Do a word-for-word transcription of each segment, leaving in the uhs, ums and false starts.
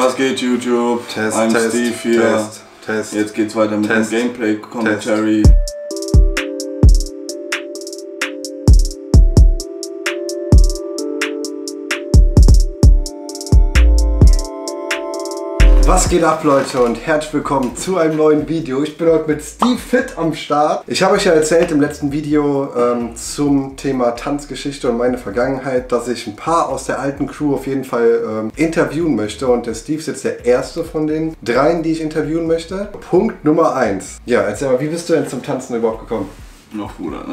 Was geht, YouTube? Test, I'm Test, Steve hier. Test, Test. Jetzt geht's weiter mit Test, dem Gameplay-Commentary. Was geht ab, Leute, und herzlich willkommen zu einem neuen Video. Ich bin heute mit Steve Fit am Start. Ich habe euch ja erzählt im letzten Video ähm, zum Thema Tanzgeschichte und meine Vergangenheit, dass ich ein paar aus der alten Crew auf jeden Fall ähm, interviewen möchte. Und der Steve ist jetzt der erste von den dreien, die ich interviewen möchte. Punkt Nummer eins. Ja, erzähl mal, wie bist du denn zum Tanzen überhaupt gekommen? Noch Bruder.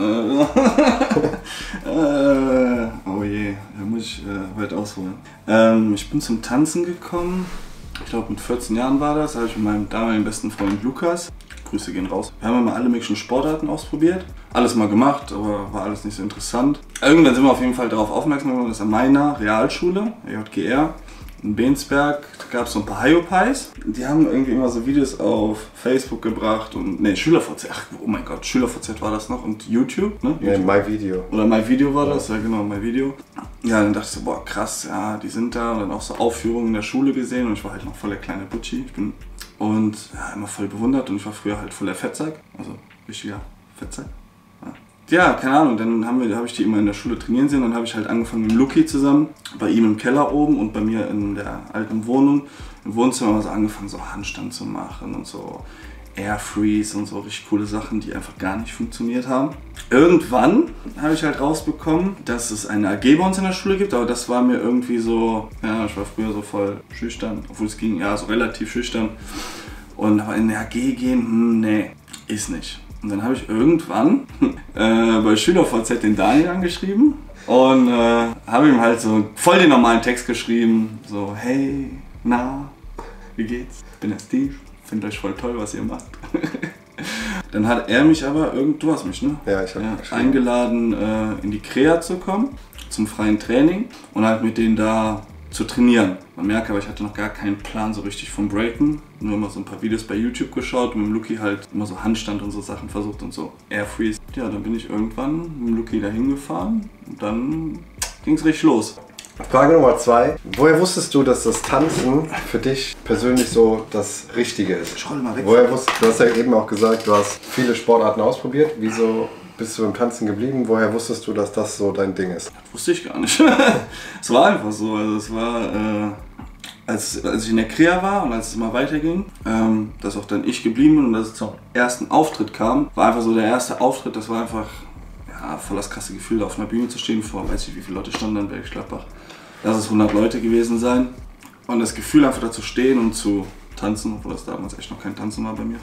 äh, oh je, da muss ich äh, weit ausholen. Ähm, ich bin zum Tanzen gekommen. Ich glaube mit vierzehn Jahren war das, da habe ich mit meinem damaligen besten Freund Lukas, Grüße gehen raus, wir haben mal alle möglichen Sportarten ausprobiert, alles mal gemacht, aber war alles nicht so interessant. Irgendwann sind wir auf jeden Fall darauf aufmerksam geworden, dass an meiner Realschule, der J G R, in Bensberg, da gab es so ein paar Hyopies. Die haben irgendwie immer so Videos auf Facebook gebracht und, ne, SchülerVZ, ach oh mein Gott, SchülerVZ war das noch und YouTube, ne? Nee, MyVideo. Oder MyVideo war das, ja genau, MyVideo. Ja, dann dachte ich so, boah krass, ja, die sind da und dann auch so Aufführungen in der Schule gesehen und ich war halt noch voll der kleine Butschi. Ich bin und ja, immer voll bewundert und ich war früher halt voll der Fettsack, also richtiger Fettsack. Ja, keine Ahnung, dann haben wir, habe ich die immer in der Schule trainieren sehen, dann habe ich halt angefangen mit Luki zusammen, bei ihm im Keller oben und bei mir in der alten Wohnung, im Wohnzimmer haben wir so angefangen, so Handstand zu machen und so Air Freeze und so richtig coole Sachen, die einfach gar nicht funktioniert haben. Irgendwann habe ich halt rausbekommen, dass es eine A G bei uns in der Schule gibt, aber das war mir irgendwie so, ja, ich war früher so voll schüchtern, obwohl es ging, ja, so relativ schüchtern. Und aber in eine A G gehen, hm, nee, ist nicht. Und dann habe ich irgendwann äh, bei SchülerVZ den Daniel angeschrieben und äh, habe ihm halt so voll den normalen Text geschrieben, so hey, na, wie geht's? Ich bin der Steve, finde euch voll toll, was ihr macht. Dann hat er mich aber, irgend, du hast mich, ne? Ja, ich habe ja, eingeladen, äh, in die Krea zu kommen, zum freien Training und halt mit denen da zu trainieren. Man merkt aber, ich hatte noch gar keinen Plan so richtig vom Breaken. Nur immer so ein paar Videos bei YouTube geschaut und mit dem Luki halt immer so Handstand und so Sachen versucht und so Air Freeze. Ja, dann bin ich irgendwann mit dem Luki da hingefahren und dann ging es richtig los. Frage Nummer zwei. Woher wusstest du, dass das Tanzen für dich persönlich so das Richtige ist? Ich roll mal weg. Woher wusstest du, hast ja eben auch gesagt, du hast viele Sportarten ausprobiert. Wieso bist du im Tanzen geblieben? Woher wusstest du, dass das so dein Ding ist? Das wusste ich gar nicht. Es war einfach so. Also es war, äh, als, als ich in der Krea war und als es mal weiterging, ähm, dass auch dann ich geblieben bin und dass es zum ersten Auftritt kam, war einfach so der erste Auftritt, das war einfach ja, voll das krasse Gefühl, da auf einer Bühne zu stehen, vor, weiß ich wie viele Leute standen dann in Bergisch-Gladbach. Lass es hundert Leute gewesen sein. Und das Gefühl einfach da zu stehen und zu tanzen, obwohl das damals echt noch kein Tanzen war bei mir.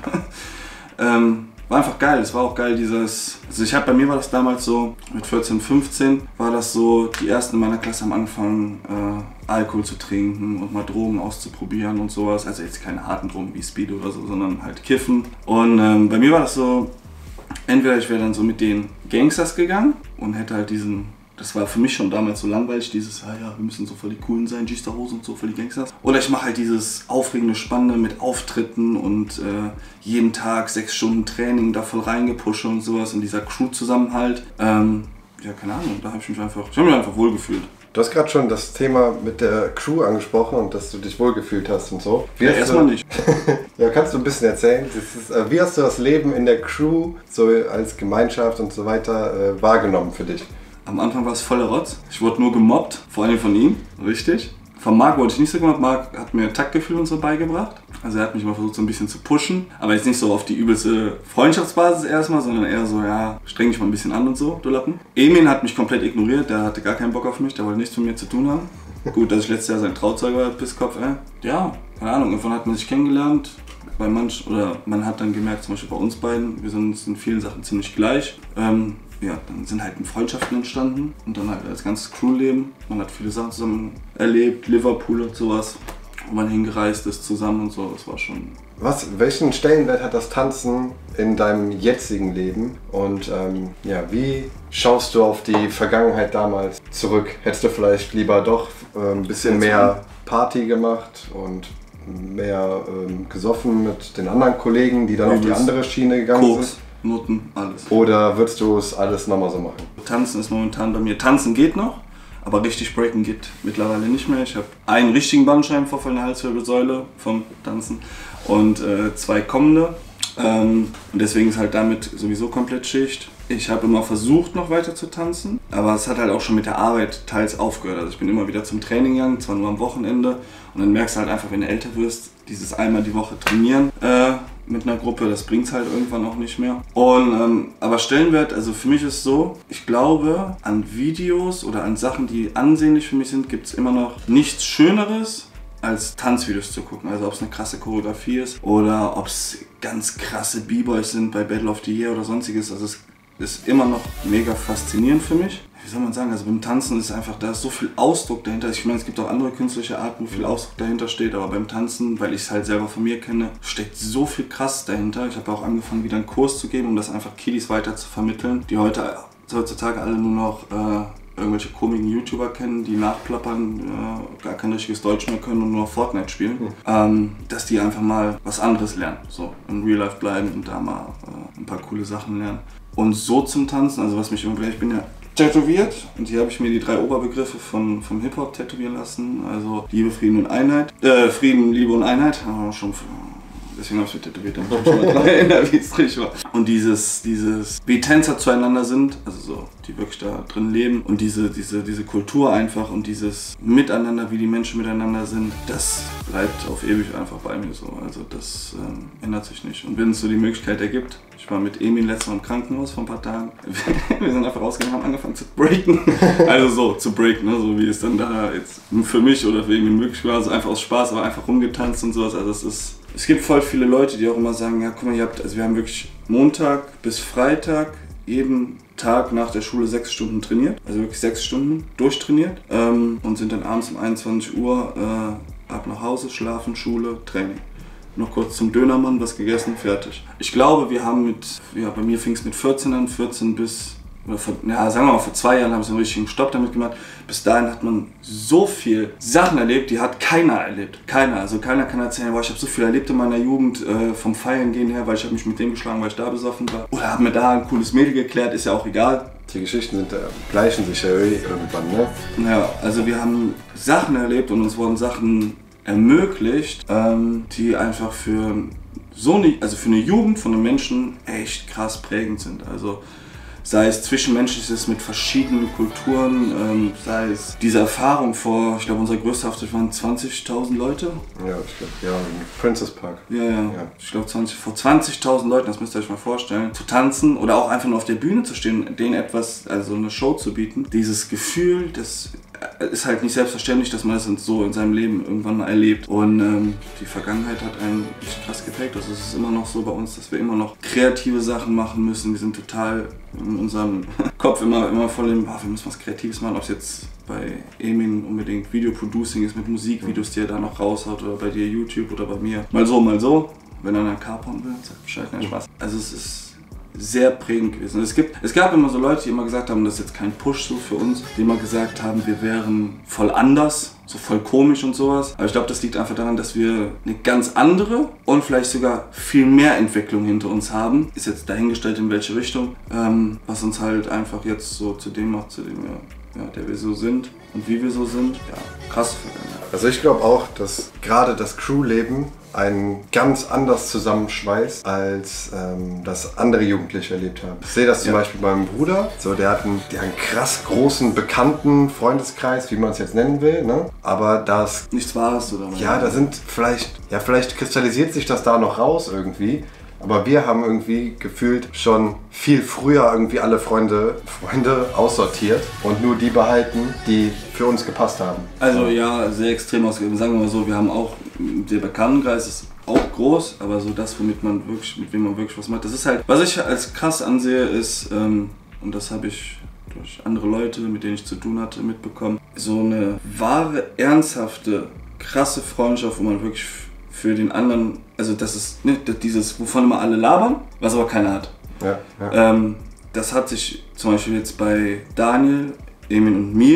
ähm, War einfach geil, es war auch geil dieses, also ich hab, bei mir war das damals so, mit vierzehn, fünfzehn war das so, die ersten in meiner Klasse haben angefangen äh, Alkohol zu trinken und mal Drogen auszuprobieren und sowas, also jetzt keine harten Drogen wie Speed oder so, sondern halt Kiffen. Und ähm, bei mir war das so, entweder ich wäre dann so mit den Gangsters gegangen und hätte halt diesen, das war für mich schon damals so langweilig, dieses, ja, ja, wir müssen so voll die Coolen sein, G-Star-Hose und so voll die Gangsters. Oder ich mache halt dieses aufregende, spannende mit Auftritten und äh, jeden Tag sechs Stunden Training, da voll reingepusht und sowas in dieser Crew-Zusammenhalt. Ähm, ja, keine Ahnung, da habe ich mich einfach, ich habe mich einfach wohlgefühlt. Du hast gerade schon das Thema mit der Crew angesprochen und dass du dich wohlgefühlt hast und so. Wie ja, erstmal du, nicht. Ja, kannst du ein bisschen erzählen? Das ist, äh, wie hast du das Leben in der Crew so als Gemeinschaft und so weiter äh, wahrgenommen für dich? Am Anfang war es voller Rotz. Ich wurde nur gemobbt, vor allem von ihm, richtig. Von Marc wurde ich nicht so gemobbt. Marc hat mir Taktgefühl und so beigebracht. Also er hat mich mal versucht so ein bisschen zu pushen. Aber jetzt nicht so auf die übelste Freundschaftsbasis erstmal, sondern eher so, ja, streng dich mal ein bisschen an und so, du Lappen. Emin hat mich komplett ignoriert, der hatte gar keinen Bock auf mich, der wollte nichts mit mir zu tun haben. Gut, dass ich letztes Jahr sein Trauzeuge war, Pisskopf, ey. Ja, keine Ahnung, irgendwann hat man sich kennengelernt. Bei manch, oder man hat dann gemerkt, zum Beispiel bei uns beiden, wir sind uns in vielen Sachen ziemlich gleich. Ähm, ja, dann sind halt Freundschaften entstanden und dann halt das ganze Crewleben. Man hat viele Sachen zusammen erlebt, Liverpool und sowas, wo man hingereist ist zusammen und so, das war schon... Was, welchen Stellenwert hat das Tanzen in deinem jetzigen Leben und ähm, ja, wie schaust du auf die Vergangenheit damals zurück? Hättest du vielleicht lieber doch äh, ein bisschen mehr Party gemacht und mehr ähm, gesoffen mit den anderen Kollegen, die dann auf die andere Schiene gegangen Koks. sind? Noten, alles. Oder würdest du es alles nochmal so machen? Tanzen ist momentan bei mir, Tanzen geht noch, Aber richtig breaken geht mittlerweile nicht mehr. Ich habe einen richtigen Bandscheibenvorfall in der Halswirbelsäule vom Tanzen und äh, zwei kommende. Ähm, und deswegen ist halt damit sowieso komplett Schicht. Ich habe immer versucht, noch weiter zu tanzen, aber es hat halt auch schon mit der Arbeit teils aufgehört. Also ich bin immer wieder zum Training gegangen, zwar nur am Wochenende. Und dann merkst du halt einfach, wenn du älter wirst, dieses einmal die Woche trainieren äh, mit einer Gruppe, das bringt es halt irgendwann auch nicht mehr. Und, ähm, aber Stellenwert, also für mich ist so, ich glaube, an Videos oder an Sachen, die ansehnlich für mich sind, gibt es immer noch nichts Schöneres, als Tanzvideos zu gucken. Also ob es eine krasse Choreografie ist oder ob es ganz krasse B-Boys sind bei Battle of the Year oder sonstiges. Also es ist immer noch mega faszinierend für mich. Wie soll man sagen, also beim Tanzen ist einfach, da ist so viel Ausdruck dahinter. Ich meine, es gibt auch andere künstlerische Arten, wo viel Ausdruck dahinter steht, aber beim Tanzen, weil ich es halt selber von mir kenne, steckt so viel krass dahinter. Ich habe auch angefangen, wieder einen Kurs zu geben, um das einfach Kiddies weiter zu vermitteln, die heute, heutzutage alle nur noch äh, irgendwelche komischen YouTuber kennen, die nachplappern, äh, gar kein richtiges Deutsch mehr können und nur noch Fortnite spielen, mhm. ähm, dass die einfach mal was anderes lernen, so in Real Life bleiben und da mal äh, ein paar coole Sachen lernen. Und so zum Tanzen, also was mich immer, ich bin ja tätowiert und hier habe ich mir die drei Oberbegriffe von, vom Hip-Hop tätowieren lassen, also Liebe, Frieden und Einheit, äh, Frieden, Liebe und Einheit, oh, schon, deswegen habe ich mich tätowiert, damit ich mich schon mal dran erinnere, wie es richtig war. Und dieses, dieses, wie Tänzer zueinander sind, also so, die wirklich da drin leben und diese, diese, diese Kultur einfach und dieses Miteinander, wie die Menschen miteinander sind, das bleibt auf ewig einfach bei mir so, also das ähm, ändert sich nicht. Und wenn es so die Möglichkeit ergibt, ich war mit Emin letztes Mal im Krankenhaus vor ein paar Tagen. Wir sind einfach rausgegangen und haben angefangen zu breaken. Also so, zu breaken, ne? So wie es dann da jetzt für mich oder für ihn möglich war. Also einfach aus Spaß, aber einfach rumgetanzt und sowas. Also es ist, es gibt voll viele Leute, die auch immer sagen, ja guck mal, ihr habt, also wir haben wirklich Montag bis Freitag jeden Tag nach der Schule sechs Stunden trainiert. Also wirklich sechs Stunden durchtrainiert. Ähm, und sind dann abends um einundzwanzig Uhr äh, ab nach Hause, schlafen, Schule, Training. Noch kurz zum Dönermann, was gegessen, fertig. Ich glaube, wir haben mit, ja, bei mir fing es mit vierzehn an, vierzehn bis, oder vor, ja, sagen wir mal, vor zwei Jahren habe ich so einen richtigen Stopp damit gemacht. Bis dahin hat man so viel Sachen erlebt, die hat keiner erlebt. Keiner. Also keiner kann erzählen, boah, ich habe so viel erlebt in meiner Jugend, äh, vom Feiern gehen her, weil ich habe mich mit dem geschlagen, weil ich da besoffen war. Oder habe mir da ein cooles Mädel geklärt, ist ja auch egal. Die Geschichten sind, äh, gleichen sich ja irgendwann, ne? Ja, also wir haben Sachen erlebt und uns wurden Sachen ermöglicht, ähm, die einfach für so eine, also für eine Jugend von einem Menschen echt krass prägend sind. Also sei es Zwischenmenschliches mit verschiedenen Kulturen, ähm, sei es diese Erfahrung vor, ich glaube unser größter Auftritt waren zwanzigtausend Leute. Ja, ich glaube, ja, im Princess Park. Ja, ja, ja. Ich glaube vor zwanzigtausend Leuten, das müsst ihr euch mal vorstellen, zu tanzen oder auch einfach nur auf der Bühne zu stehen, denen etwas, also eine Show zu bieten. Dieses Gefühl, das ist halt nicht selbstverständlich, dass man das so in seinem Leben irgendwann mal erlebt. Und ähm, die Vergangenheit hat einen echt krass geprägt. Also es ist immer noch so bei uns, dass wir immer noch kreative Sachen machen müssen. Wir sind total in unserem Kopf immer, immer voll im, oh, wir müssen was Kreatives machen. Ob es jetzt bei Emin unbedingt Videoproducing ist mit Musikvideos, die er da noch raushaut, oder bei dir YouTube oder bei mir. Mal so, mal so. Wenn er einen kapern will, sagt Bescheid, kein Spaß. Also es ist sehr prägend gewesen. Es, gibt, es gab immer so Leute, die immer gesagt haben, das ist jetzt kein Push so für uns, die immer gesagt haben, wir wären voll anders, so voll komisch und sowas. Aber ich glaube, das liegt einfach daran, dass wir eine ganz andere und vielleicht sogar viel mehr Entwicklung hinter uns haben. Ist jetzt dahingestellt, in welche Richtung, ähm, was uns halt einfach jetzt so zu dem macht, zu dem wir, ja, der wir so sind und wie wir so sind. Ja, krass. Also ich glaube auch, dass gerade das Crewleben einen ganz anders zusammenschweißt, als ähm, das andere Jugendliche erlebt haben. Ich sehe das zum ja. Beispiel bei meinem Bruder. So, der hat einen, der hat einen krass großen, bekannten Freundeskreis, wie man es jetzt nennen will. Ne? Aber das... Nichts Wahres, oder? Ja, da sind vielleicht... Ja, vielleicht kristallisiert sich das da noch raus irgendwie. Aber wir haben irgendwie gefühlt schon viel früher irgendwie alle Freunde, Freunde aussortiert und nur die behalten, die für uns gepasst haben. Also ja, sehr extrem ausgegeben. Sagen wir mal so, wir haben auch, der Bekanntenkreis ist auch groß, aber so das, womit man wirklich, mit wem man wirklich was macht. Das ist halt, was ich als krass ansehe, ist, ähm, und das habe ich durch andere Leute, mit denen ich zu tun hatte, mitbekommen, so eine wahre, ernsthafte, krasse Freundschaft, wo man wirklich für den anderen, also das ist ne, dieses, wovon immer alle labern, was aber keiner hat. Ja, ja. Ähm, das hat sich zum Beispiel jetzt bei Daniel, Emin und mir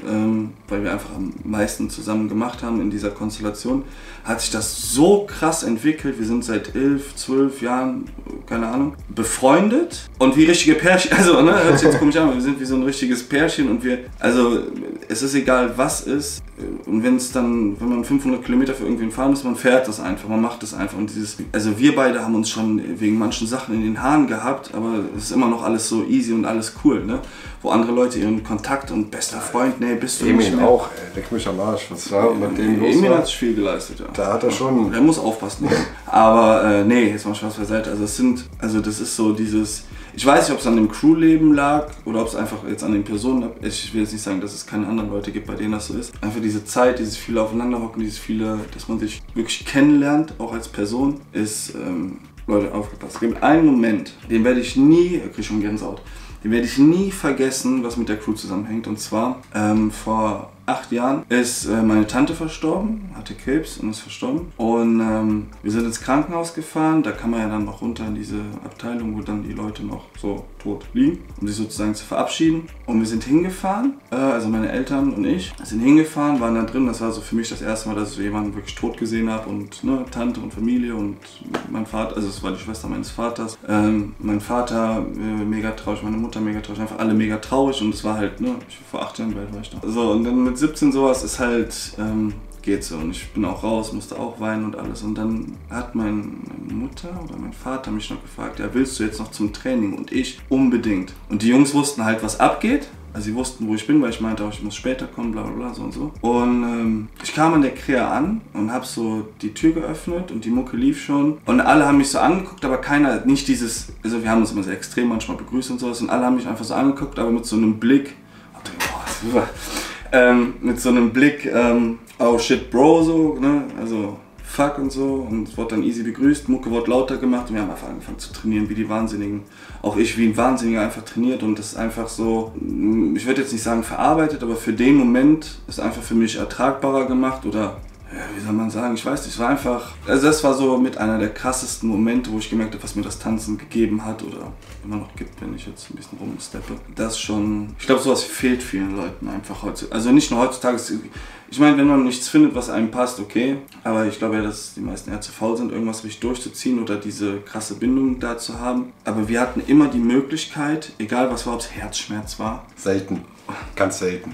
ähm, weil wir einfach am meisten zusammen gemacht haben in dieser Konstellation, hat sich das so krass entwickelt. Wir sind seit elf, zwölf Jahren, keine Ahnung, befreundet und wie richtige Pärchen, also ne, hört sich jetzt komisch an, wir sind wie so ein richtiges Pärchen und wir, also es ist egal was ist und wenn es dann, wenn man fünfhundert Kilometer für irgendwen fahren muss, man fährt das einfach, man macht das einfach und dieses, also wir beide haben uns schon wegen manchen Sachen in den Haaren gehabt, aber es ist immer noch alles so easy und alles cool, ne? Wo andere Leute ihren Kontakt und bester Freund, nee, bist du nicht mehr. auch, ey, leck mich am Arsch, was war mit dem los? Emil hat sich viel geleistet, ja. Da hat er schon. Er muss aufpassen. Aber äh, nee, jetzt mal Spaß beiseite. Also es sind, also das ist so dieses, ich weiß nicht, ob es an dem Crewleben lag oder ob es einfach jetzt an den Personen lag. Ich will jetzt nicht sagen, dass es keine anderen Leute gibt, bei denen das so ist. Einfach diese Zeit, dieses viele Aufeinanderhocken, dieses viele, dass man sich wirklich kennenlernt, auch als Person, ist, ähm, Leute, aufgepasst. Es gibt einen Moment, den werde ich nie, ich kriege schon Gänsehaut, den werde ich nie vergessen, was mit der Crew zusammenhängt. Und zwar ähm, vor acht Jahren ist äh, meine Tante verstorben, hatte Krebs und ist verstorben. Und ähm, wir sind ins Krankenhaus gefahren, da kann man ja dann noch runter in diese Abteilung, wo dann die Leute noch so tot liegen, um sich sozusagen zu verabschieden. Und wir sind hingefahren, äh, also meine Eltern und ich sind hingefahren, waren da drin. Das war so für mich das erste Mal, dass ich so jemanden wirklich tot gesehen habe und ne, Tante und Familie und mein Vater, also es war die Schwester meines Vaters. Ähm, mein Vater äh, mega traurig, meine Mutter mega traurig, einfach alle mega traurig und es war halt, ne, ich, vor acht Jahren, wie alt war ich da? So, und dann mit siebzehn sowas ist halt, ähm, geht so und ich bin auch raus, musste auch weinen und alles und dann hat mein, meine Mutter oder mein Vater mich noch gefragt, ja, willst du jetzt noch zum Training? Und ich unbedingt. Und die Jungs wussten halt, was abgeht. Also sie wussten, wo ich bin, weil ich meinte auch, ich muss später kommen, bla bla bla, so und so. Und ähm, ich kam an der Krea an und habe so die Tür geöffnet und die Mucke lief schon. Und alle haben mich so angeguckt, aber keiner, nicht dieses, also wir haben uns immer sehr extrem manchmal begrüßt und sowas. Und alle haben mich einfach so angeguckt, aber mit so einem Blick, oh, super, ähm, mit so einem Blick, ähm, oh shit bro, so, ne, also fuck und so. Und es wurde dann easy begrüßt, Mucke wurde lauter gemacht und wir haben einfach angefangen zu trainieren wie die Wahnsinnigen. Auch ich wie ein Wahnsinniger einfach trainiert und das ist einfach so, ich würde jetzt nicht sagen verarbeitet, aber für den Moment ist einfach für mich ertragbarer gemacht oder, ja, wie soll man sagen, ich weiß nicht, es war einfach, also das war so mit einer der krassesten Momente, wo ich gemerkt habe, was mir das Tanzen gegeben hat oder immer noch gibt, wenn ich jetzt ein bisschen rumsteppe. Das schon, ich glaube, sowas fehlt vielen Leuten einfach heutzutage, also nicht nur heutzutage, ich meine, wenn man nichts findet, was einem passt, okay, aber ich glaube ja, dass die meisten eher zu faul sind, irgendwas richtig durchzuziehen oder diese krasse Bindung da zu haben. Aber wir hatten immer die Möglichkeit, egal was war, ob es Herzschmerz war. Selten, ganz selten.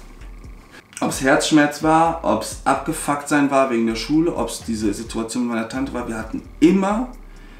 Ob es Herzschmerz war, ob es abgefuckt sein war wegen der Schule, ob es diese Situation mit meiner Tante war, wir hatten immer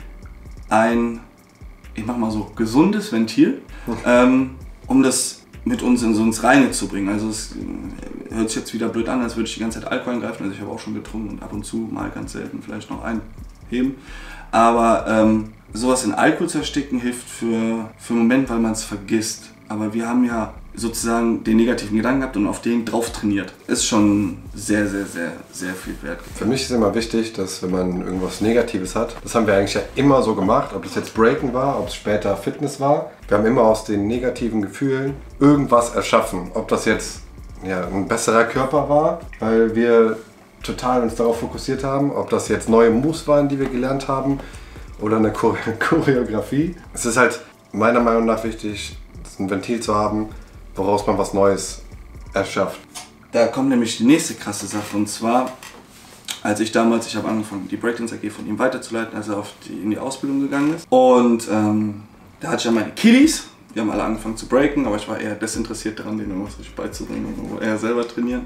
ein, ich mach mal so, gesundes Ventil, ähm, um das mit uns in so ins Reine zu bringen. Also es hört sich jetzt wieder blöd an, als würde ich die ganze Zeit Alkohol eingreifen. Also ich habe auch schon getrunken und ab und zu mal ganz selten vielleicht noch einheben. Aber ähm, sowas in Alkohol zu ersticken hilft für, für einen Moment, weil man es vergisst. Aber wir haben ja sozusagen den negativen Gedanken gehabt und auf den drauf trainiert. Ist schon sehr, sehr, sehr, sehr viel wert. Für mich ist immer wichtig, dass wenn man irgendwas Negatives hat, das haben wir eigentlich ja immer so gemacht, ob das jetzt Breaken war, ob es später Fitness war. Wir haben immer aus den negativen Gefühlen irgendwas erschaffen. Ob das jetzt ja, ein besserer Körper war, weil wir total uns darauf fokussiert haben, ob das jetzt neue Moves waren, die wir gelernt haben oder eine Choreografie. Es ist halt meiner Meinung nach wichtig, ein Ventil zu haben, woraus man was Neues erschafft. Da kommt nämlich die nächste krasse Sache und zwar, als ich damals, ich habe angefangen, die Breakdance A G von ihm weiterzuleiten, als er auf die, in die Ausbildung gegangen ist. Und ähm, da hatte ich ja meine Kiddies, die haben alle angefangen zu breaken, aber ich war eher desinteressiert daran, denen irgendwas richtig beizubringen und eher selber trainieren.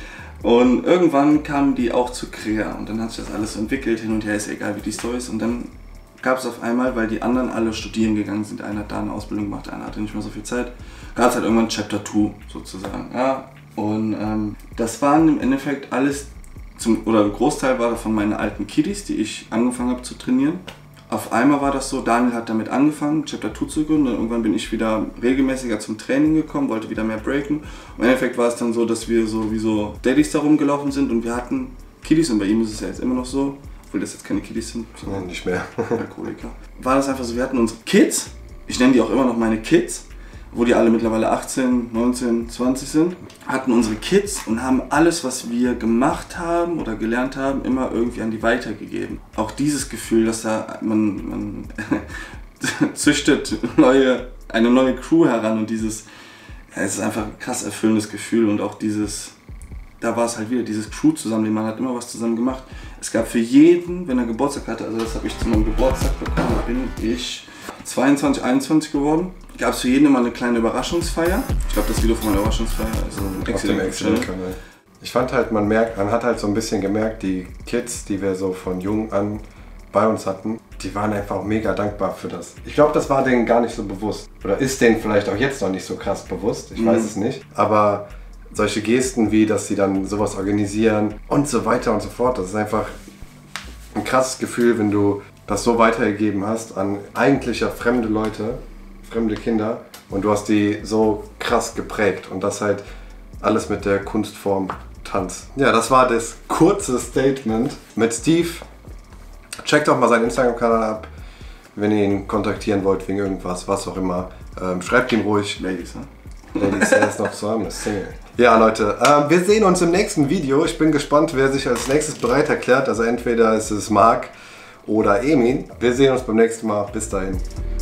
Und irgendwann kamen die auch zu Krea und dann hat sich das alles so entwickelt, hin und her, ist egal wie die Story ist. Und dann gab es auf einmal, weil die anderen alle studieren gegangen sind, einer hat da eine Ausbildung gemacht, einer hatte nicht mehr so viel Zeit, gab es halt irgendwann Chapter zwei sozusagen. Ja? Und ähm, das waren im Endeffekt alles, zum, oder ein Großteil war davon meine alten Kiddies, die ich angefangen habe zu trainieren. Auf einmal war das so, Daniel hat damit angefangen, Chapter zwei zu gründen und irgendwann bin ich wieder regelmäßiger zum Training gekommen, wollte wieder mehr breaken. Und im Endeffekt war es dann so, dass wir so wie so Daddys da rumgelaufen sind und wir hatten Kiddies und bei ihm ist es ja jetzt immer noch so, obwohl das jetzt keine Kiddies sind, Nein, nicht mehr. Alkoholiker. War das einfach so, wir hatten unsere Kids, ich nenne die auch immer noch meine Kids, wo die alle mittlerweile achtzehn, neunzehn, zwanzig sind, hatten unsere Kids und haben alles, was wir gemacht haben oder gelernt haben, immer irgendwie an die weitergegeben. Auch dieses Gefühl, dass da man, man züchtet neue, eine neue Crew heran und dieses, Ja, es ist einfach ein krass erfüllendes Gefühl und auch dieses, da war es halt wieder, dieses Crew zusammen, man hat immer was zusammen gemacht. Es gab für jeden, wenn er Geburtstag hatte, also das habe ich zu meinem Geburtstag bekommen, da bin ich zweiundzwanzig, einundzwanzig geworden, gab es für jeden immer eine kleine Überraschungsfeier. Ich glaube, das Video von meiner Überraschungsfeier, also auf dem Excel-Kanal. Ich fand halt, man merkt, man hat halt so ein bisschen gemerkt, die Kids, die wir so von jung an bei uns hatten, die waren einfach mega dankbar für das. Ich glaube, das war denen gar nicht so bewusst. Oder ist denen vielleicht auch jetzt noch nicht so krass bewusst, ich mhm. weiß es nicht. Aber solche Gesten wie, dass sie dann sowas organisieren und so weiter und so fort, das ist einfach ein krasses Gefühl, wenn du das so weitergegeben hast an eigentlich ja fremde Leute, fremde Kinder und du hast die so krass geprägt und das halt alles mit der Kunstform Tanz. Ja, das war das kurze Statement mit Steve. Checkt doch mal seinen Instagram-Kanal ab, wenn ihr ihn kontaktieren wollt wegen irgendwas, was auch immer. Ähm, schreibt ihm ruhig. Ladies, ne? Ladies, er ist noch zusammen, ist Single. Ja, Leute, äh, wir sehen uns im nächsten Video. Ich bin gespannt, wer sich als nächstes bereit erklärt. Also entweder ist es Marc oder Emin. Wir sehen uns beim nächsten Mal. Bis dahin.